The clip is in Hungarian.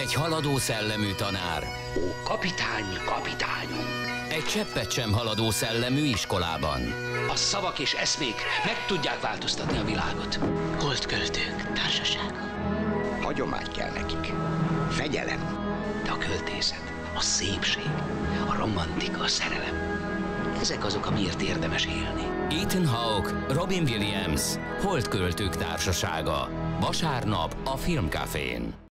Egy haladó szellemű tanár. Ó, kapitány, kapitányom! Egy cseppet sem haladó szellemű iskolában. A szavak és eszmék meg tudják változtatni a világot. Holdköltők társasága. Hagyomány kell nekik. Fegyelem. De a költészet, a szépség, a romantika, a szerelem. Ezek azok, amiért érdemes élni. Ethan Hawke, Robin Williams, Holdköltők társasága. Vasárnap a Filmcafén.